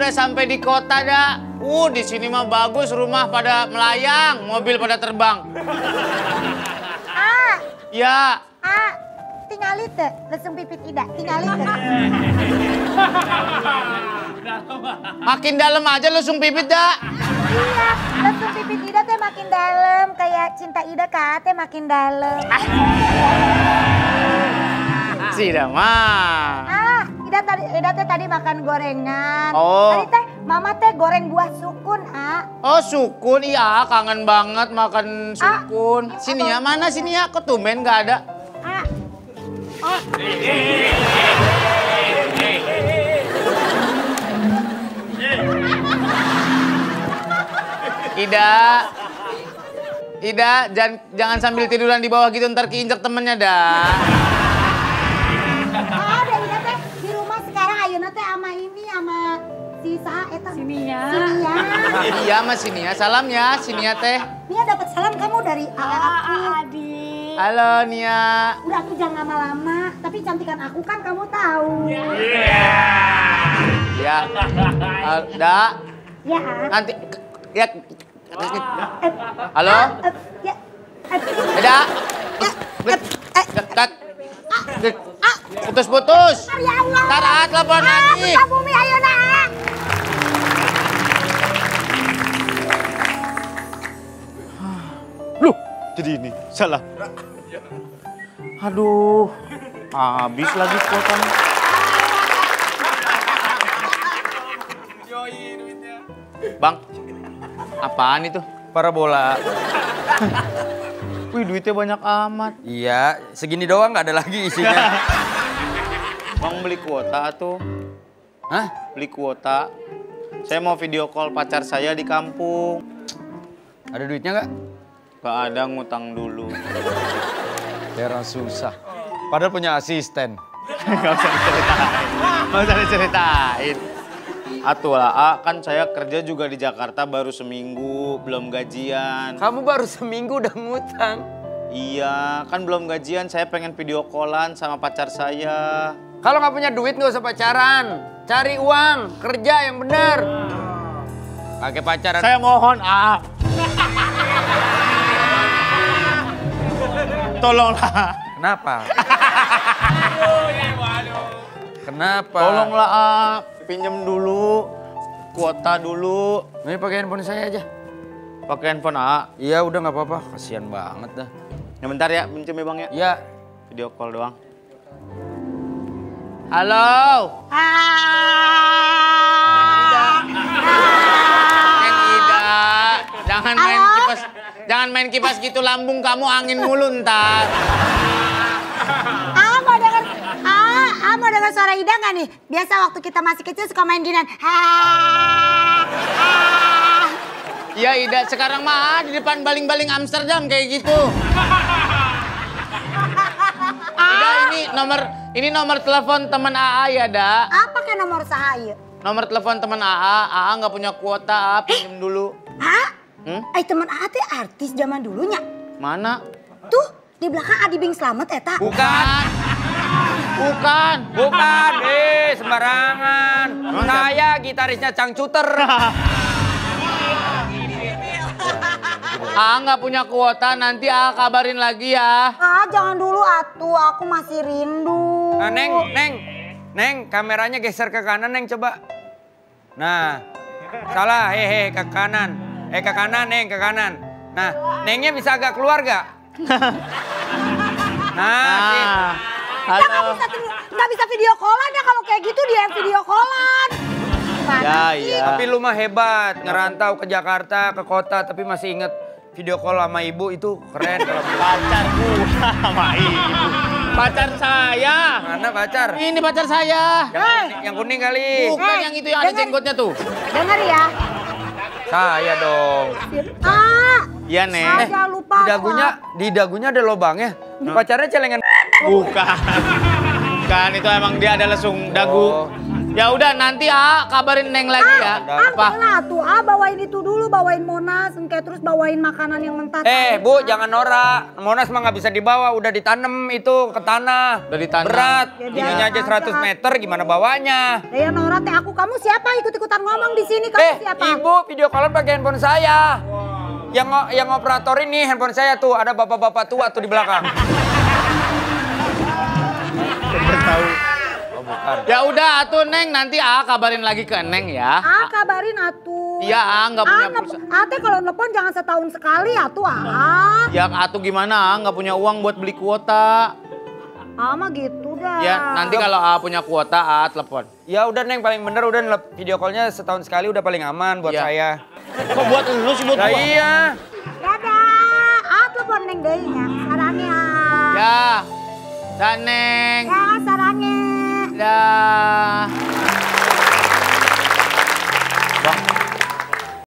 udah sampai di kota dah. Di sini mah bagus, rumah pada melayang, mobil pada terbang. Ya. Tinggalin tuh, langsung pipit Ida, tinggalin tuh. Makin dalam aja langsung pipit dah. Iya, langsung pipit Ida teh makin dalam, kayak cinta Ida ke teh makin dalam. Sudah mah. Ida teh tadi makan gorengan. Oh. Tadi teh mama teh goreng buah sukun, Oh sukun, iya kangen banget makan sukun. Sini ya, mana sini ya? Kok tumben gak ada? Ida, jangan sambil tiduran di bawah gitu, ntar keinjak temennya dah. Ada Ida teh di rumah sekarang ayeuna teh sama ini sama si saha eta. Sinia. Iya mas Sinia, salam ya Sinia teh. Nia dapat salam kamu dari aku. Adi. Halo Nia. Udah aku jangan lama-lama, tapi cantikan aku kan kamu tahu. Ya. Dak. Ya. Nanti ya. Halo? Ya. Eda. Putus-putus. Ya Allah. Ntar telepon lagi. Bumi ayeuna. Loh, jadi ini salah. Aduh, habis lagi kuotanya. Bang, apaan itu? Parabola. Wih, duitnya banyak amat. Iya, segini doang nggak ada lagi isinya. Bang beli kuota tuh. Hah? Beli kuota. Saya mau video call pacar saya di kampung. Ada duitnya nggak? Gak ada, ngutang dulu. Heran susah. Padahal punya asisten. Gak usah diceritain. Gak usah diceritain. Atuh lah, kan saya kerja juga di Jakarta baru seminggu, belum gajian. Kamu baru seminggu udah ngutang. Iya, kan belum gajian, saya pengen video callan sama pacar saya. Kalau nggak punya duit nggak usah pacaran. Cari uang, kerja yang benar. Pakai pacaran. Saya mohon, tolonglah. Kenapa? Kenapa? Tolonglah, pinjam dulu, kuota dulu. Ini pakai handphone saya aja. Pakai handphone, Iya udah nggak apa-apa, kasihan banget dah. Ya bentar ya, pinjam ya bang ya. Iya. Video call doang. Halo. Neng Ida, jangan main kipas gitu, lambung kamu angin mulu ntar. Mau dengar suara Ida nggak nih? Biasa waktu kita masih kecil suka main ginian. Iya Ida, sekarang mah di depan baling-baling Amsterdam kayak gitu. Ida, ini nomor telepon teman AA ya, Da. Apa ke nomor saya? Nomor telepon teman AA nggak punya kuota, pinjem dulu. Teman AA teh artis zaman dulunya. Mana? Tuh, di belakang Adi Bing Slamet eta. Bukan. Sembarangan. Saya gitarisnya Cangcuter. Nggak punya kuota, nanti kabarin lagi ya. Jangan dulu atuh, aku masih rindu. Nah, Neng, kameranya geser ke kanan, Neng, coba. Nah, salah, ke kanan. Ke kanan, Neng, ke kanan. Nah, Nengnya bisa agak keluar gak? Nah, halo. Nggak bisa video callan ya, kalau kayak gitu dia yang video callan. Iya. Tapi lu mah hebat, ngerantau ke Jakarta, ke kota, tapi masih inget video call sama ibu itu keren. Pacarku sama ibu. Pacar saya. Mana pacar? Ini pacar saya. Yang kuning kali. Bukan yang itu yang ada jenggotnya tuh. Dengar ya. Saya dong. Iya, Nek. Jangan lupa. Di dagunya ada lobangnya. Pacarnya celengan. Bukan. Bukan, itu emang dia ada lesung dagu. Ya udah nanti kabarin Neng lagi ya. Apa? Lah tuh bawain itu dulu, bawain Monas, kayak terus bawain makanan yang mentah. Bu, jangan norak. Monas mah nggak bisa dibawa, udah ditanam itu ke tanah. Udah ditanam. Berat. Ya, Tingginya aja 100 meter, gimana bawanya? Ya Nora teh aku, kamu siapa ikut-ikutan ngomong di sini? Kamu siapa? Ibu video callan pakai handphone saya. Yang operator ini handphone saya tuh, ada bapak-bapak tua tuh di belakang. Tahu. Oh, bukan. Ya udah atuh Neng, nanti kabarin lagi ke Neng ya. Kabarin atuh. Iya, nggak punya pulsa. Teh kalau nelpon jangan setahun sekali atuh Ya atuh gimana, nggak punya uang buat beli kuota. Mah gitu dah. Ya nanti kalau punya kuota telepon. Ya udah Neng, paling bener udah video callnya setahun sekali udah paling aman buat Iya. saya. Kok buat lu sih buat Nah, gua? iya. Dadah. Telepon Neng deui nya. Sarangnya. Ya. Dan Neng. Ya, sarangnya. Dah.